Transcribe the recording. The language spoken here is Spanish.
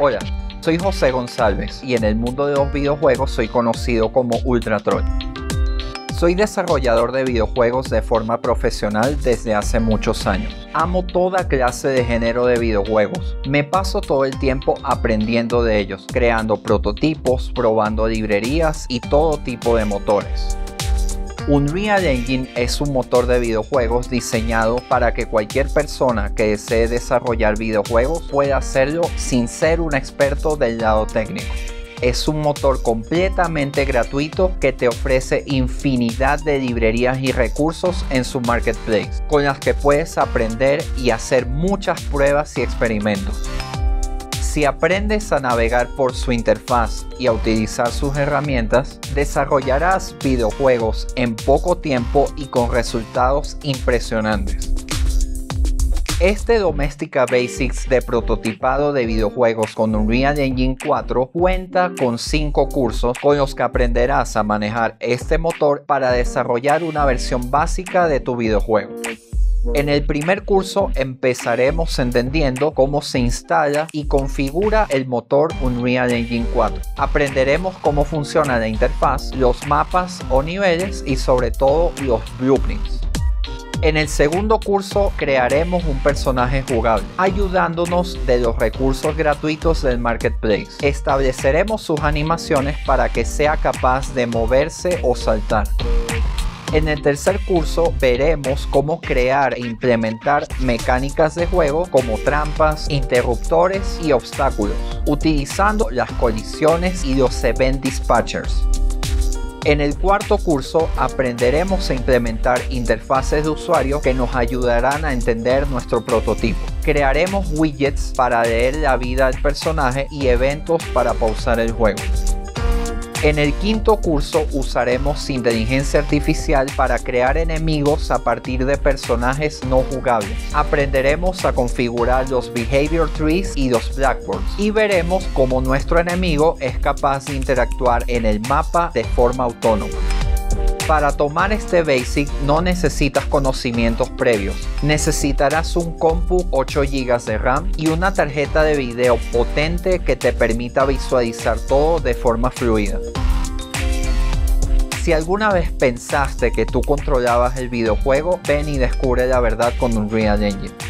Hola, soy José González y en el mundo de los videojuegos soy conocido como Ultratroll. Soy desarrollador de videojuegos de forma profesional desde hace muchos años. Amo toda clase de género de videojuegos. Me paso todo el tiempo aprendiendo de ellos, creando prototipos, probando librerías y todo tipo de motores. Unreal Engine es un motor de videojuegos diseñado para que cualquier persona que desee desarrollar videojuegos pueda hacerlo sin ser un experto del lado técnico. Es un motor completamente gratuito que te ofrece infinidad de librerías y recursos en su marketplace, con las que puedes aprender y hacer muchas pruebas y experimentos. Si aprendes a navegar por su interfaz y a utilizar sus herramientas, desarrollarás videojuegos en poco tiempo y con resultados impresionantes. Este Domestika Basics de prototipado de videojuegos con Unreal Engine 4 cuenta con 5 cursos con los que aprenderás a manejar este motor para desarrollar una versión básica de tu videojuego. En el primer curso empezaremos entendiendo cómo se instala y configura el motor Unreal Engine 4. Aprenderemos cómo funciona la interfaz, los mapas o niveles y sobre todo los blueprints. En el segundo curso crearemos un personaje jugable, ayudándonos de los recursos gratuitos del marketplace. Estableceremos sus animaciones para que sea capaz de moverse o saltar. En el tercer curso veremos cómo crear e implementar mecánicas de juego como trampas, interruptores y obstáculos, utilizando las colisiones y los event dispatchers. En el cuarto curso aprenderemos a implementar interfaces de usuario que nos ayudarán a entender nuestro prototipo. Crearemos widgets para leer la vida del personaje y eventos para pausar el juego. En el quinto curso usaremos inteligencia artificial para crear enemigos a partir de personajes no jugables. Aprenderemos a configurar los behavior trees y los blackboards y veremos cómo nuestro enemigo es capaz de interactuar en el mapa de forma autónoma. Para tomar este Basic no necesitas conocimientos previos. Necesitarás un compu 8 GB de RAM y una tarjeta de video potente que te permita visualizar todo de forma fluida. Si alguna vez pensaste que tú controlabas el videojuego, ven y descubre la verdad con Unreal Engine.